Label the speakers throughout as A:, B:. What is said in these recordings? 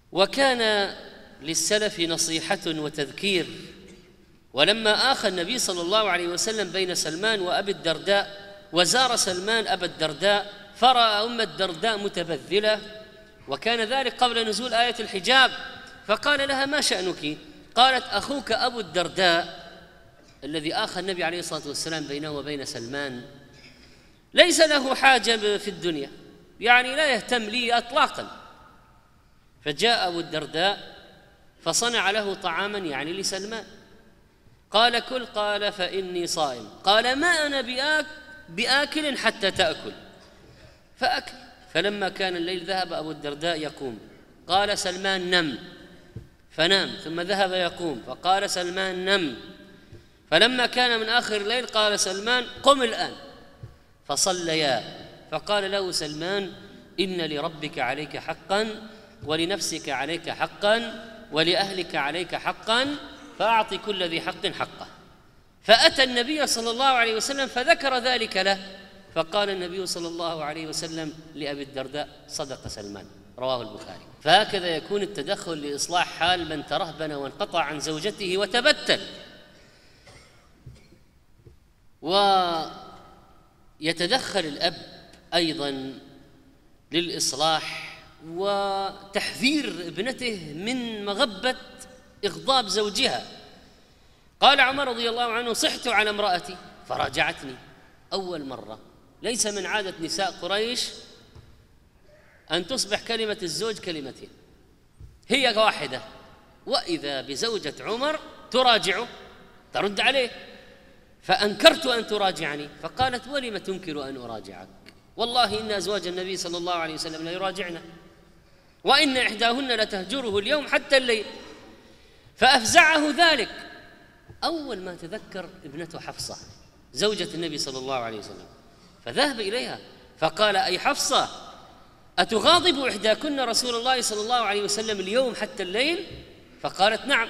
A: وكان للسلف نصيحة وتذكير. ولما آخى النبي صلى الله عليه وسلم بين سلمان وأبي الدرداء، وزار سلمان أبا الدرداء فرأى أم الدرداء متبذلة، وكان ذلك قبل نزول آية الحجاب، فقال لها: ما شأنك؟ قالت: أخوك أبو الدرداء الذي آخى النبي عليه الصلاة والسلام بينه وبين سلمان ليس له حاجة في الدنيا، يعني لا يهتم لي أطلاقا. فجاء أبو الدرداء فصنع له طعاما يعني لسلمان، قال: كل. قال: فإني صائم. قال: ما أنا بآكل حتى تأكل. فأكل. فلما كان الليل ذهب أبو الدرداء يقوم، قال سلمان: نم. فنام، ثم ذهب يقوم، فقال سلمان: نم. فلما كان من آخر الليل قال سلمان: قم الآن. فصليا، فقال له سلمان: إن لربك عليك حقا، ولنفسك عليك حقا، ولأهلك عليك حقا، فأعط كل ذي حق حقه. فأتى النبي صلى الله عليه وسلم فذكر ذلك له، فقال النبي صلى الله عليه وسلم لأبي الدرداء: صدق سلمان. رواه البخاري. فهكذا يكون التدخل لإصلاح حال من ترهبن وانقطع عن زوجته وتبتل. ويتدخل الأب أيضا للإصلاح وتحذير ابنته من مغبة إغضاب زوجها. قال عمر رضي الله عنه: صحت على امرأتي فراجعتني أول مرة. ليس من عادة نساء قريش أن تصبح كلمة الزوج كلمتين، هي واحدة، وإذا بزوجة عمر تراجعه ترد عليه. فأنكرت أن تراجعني، فقالت: ولم تنكر أن أراجعك؟ والله إن أزواج النبي صلى الله عليه وسلم لا يراجعنا، وإن إحداهن لتهجره اليوم حتى الليل. فأفزعه ذلك. أول ما تذكر ابنته حفصة زوجة النبي صلى الله عليه وسلم، فذهب إليها فقال: أي حفصة، أتغاضب إحداكن رسول الله صلى الله عليه وسلم اليوم حتى الليل؟ فقالت: نعم.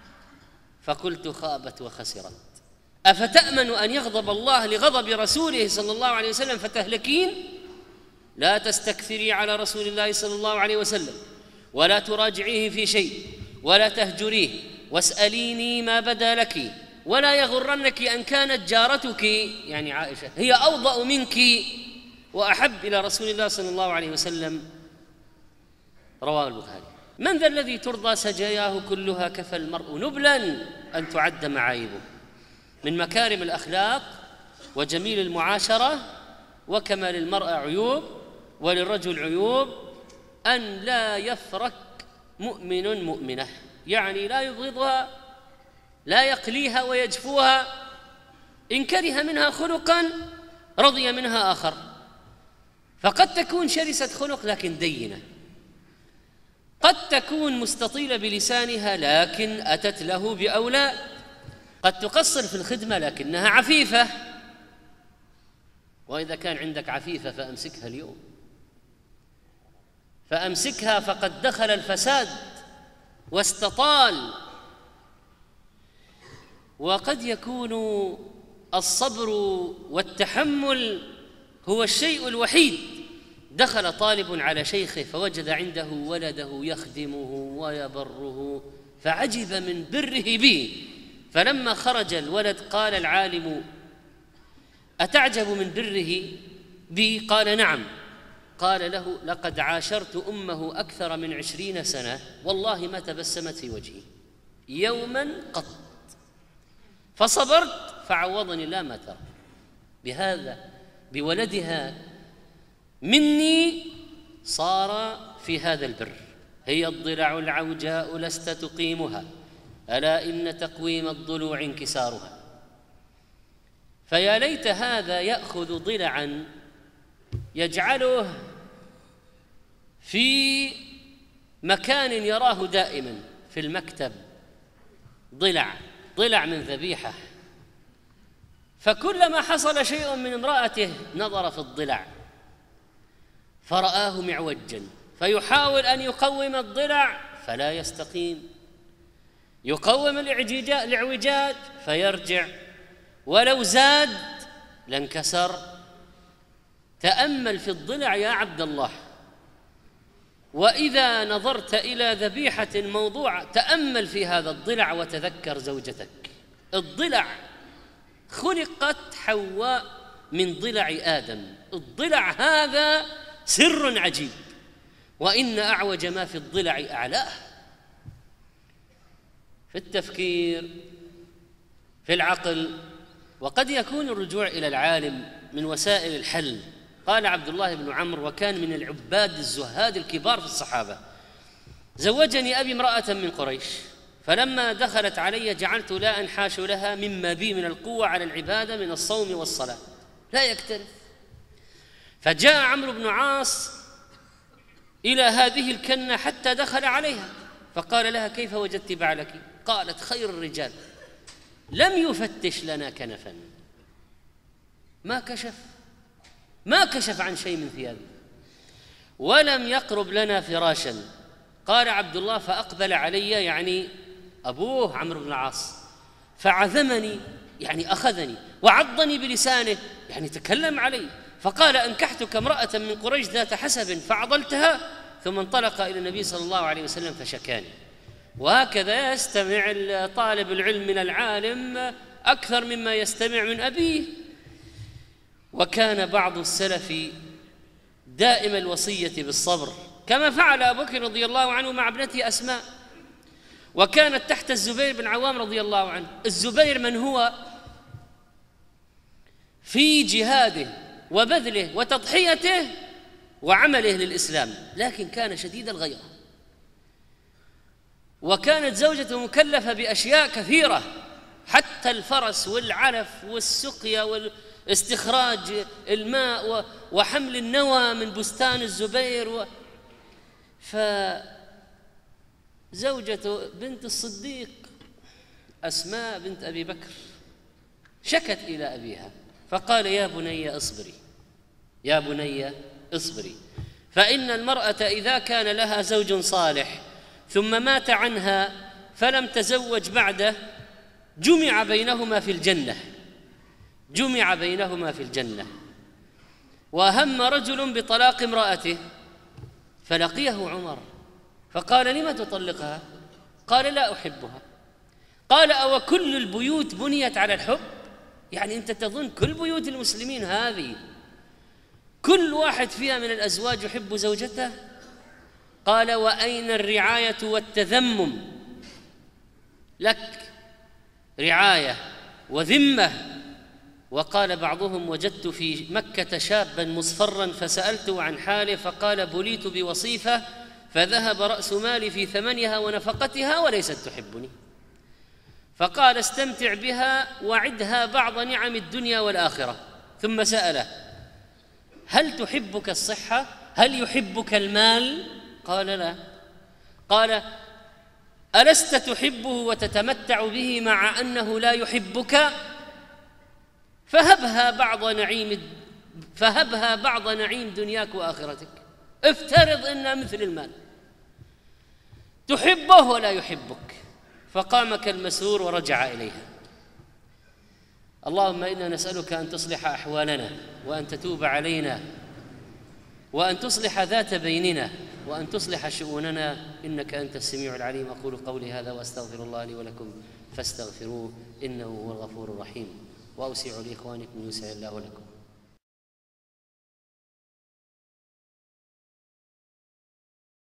A: فقلت: خابت وخسرت، أفتأمن أن يغضب الله لغضب رسوله صلى الله عليه وسلم فتهلكين؟ لا تستكثري على رسول الله صلى الله عليه وسلم، ولا تراجعيه في شيء، ولا تهجريه، واسأليني ما بدا لك، ولا يغرنك أن كانت جارتك يعني عائشة هي أوضأ منك وأحب إلى رسول الله صلى الله عليه وسلم. رواه البخاري. من ذا الذي ترضى سجاياه كلها كفى المرء نبلا أن تعد معايبه؟ من مكارم الأخلاق وجميل المعاشرة وكمال المرأة عيوب وللرجل عيوب أن لا يفرك مؤمن مؤمنة، يعني لا يبغضها، لا يقليها ويجفوها، إن كره منها خلقا رضي منها آخر. فقد تكون شرسة خلق لكن دينة، قد تكون مستطيلة بلسانها لكن أتت له بأولاد، قد تقصر في الخدمة لكنها عفيفة. وإذا كان عندك عفيفة فأمسكها اليوم، فأمسكها فقد دخل الفساد واستطال. وقد يكون الصبر والتحمل هو الشيء الوحيد. دخل طالب على شيخه فوجد عنده ولده يخدمه ويبره، فعجب من بره به. فلما خرج الولد قال العالم: أتعجب من بره بي؟ قال: نعم. قال له: لقد عاشرت أمه أكثر من 20 سنة، والله ما تبسمت في وجهي يوما قط، فصبرت فعوضني الله ما ترى. بهذا بولدها مني صار في هذا البر. هي الضلع العوجاء لست تقيمها، ألا إن تقويم الضلوع انكسارها. فيا ليت هذا يأخذ ضلعا يجعله في مكان يراه دائما في المكتب، ضلع من ذبيحة، فكلما حصل شيء من امرأته نظر في الضلع فرآه معوجا، فيحاول أن يقوم الضلع فلا يستقيم، يقوم الاعوجاج فيرجع، ولو زاد لانكسر. تأمل في الضلع يا عبد الله، وإذا نظرت إلى ذبيحة موضوعة تأمل في هذا الضلع وتذكر زوجتك. الضلع خلقت حواء من ضلع آدم، الضلع هذا سر عجيب، وإن أعوج ما في الضلع أعلاه، في التفكير، في العقل. وقد يكون الرجوع إلى العالم من وسائل الحل. قال عبد الله بن عمرو، وكان من العباد الزهاد الكبار في الصحابة: زوجني أبي امرأة من قريش، فلما دخلت علي جعلت لا أنحاش لها مما بي من القوة على العبادة من الصوم والصلاة لا يكترث. فجاء عمرو بن عاص إلى هذه الكنة حتى دخل عليها، فقال لها: كيف وجدت بعلك؟ قالت: خير الرجال، لم يفتش لنا كنفا، ما كشف عن شيء من ثيابه، ولم يقرب لنا فراشا. قال عبد الله: فأقبل علي، يعني أبوه عمرو بن العاص، فعذمني، يعني أخذني، وعضني بلسانه، يعني تكلم علي، فقال: أنكحتك امرأة من قريش ذات حسب فعضلتها، ثم انطلق إلى النبي صلى الله عليه وسلم فشكاني. وهكذا يستمع طالب العلم من العالم أكثر مما يستمع من أبيه. وكان بعض السلف دائم الوصية بالصبر، كما فعل أبو بكر رضي الله عنه مع ابنته أسماء، وكانت تحت الزبير بن عوام رضي الله عنه. الزبير من هو في جهاده وبذله وتضحيته وعمله للإسلام، لكن كان شديد الغيرة، وكانت زوجته مكلفة بأشياء كثيرة، حتى الفرس والعلف والسقيا واستخراج الماء وحمل النوى من بستان الزبير. فزوجته بنت الصديق أسماء بنت أبي بكر شكت إلى أبيها فقال: يا بني اصبري، يا بني اصبري، فإن المرأة إذا كان لها زوج صالح ثم مات عنها فلم تزوج بعده جمع بينهما في الجنة، جمع بينهما في الجنة. وهم رجل بطلاق امرأته فلقيه عمر فقال: لم تطلقها؟ قال: لا أحبها. قال: أو كل البيوت بنيت على الحب؟ يعني أنت تظن كل بيوت المسلمين هذه كل واحد فيها من الأزواج يحب زوجته؟ قال: وأين الرعاية والتذمم؟ لك رعاية وذمة. وقال بعضهم: وجدت في مكة شابا مصفرا فسألته عن حاله فقال: بليت بوصيفة فذهب رأس مالي في ثمنها ونفقتها وليست تحبني. فقال: استمتع بها وعدها بعض نعم الدنيا والآخرة. ثم سأله: هل تحبك الصحة؟ هل يحبك المال؟ قال: لا. قال: ألست تحبه وتتمتع به مع أنه لا يحبك؟ فهبها بعض نعيم دنياك وآخرتك. افترض أنها مثل المال، تحبه ولا يحبك. فقام كالمسرور ورجع إليها. اللهم إنا نسألك أن تصلح أحوالنا، وأن تتوب علينا، وأن تصلح ذات بيننا، وأن تصلح شؤوننا، إنك أنت السميع العليم. أقول قولي هذا وأستغفر الله لي ولكم فاستغفروه إنه هو الغفور الرحيم، وأوسع لإخوانكم يوسع الله لكم.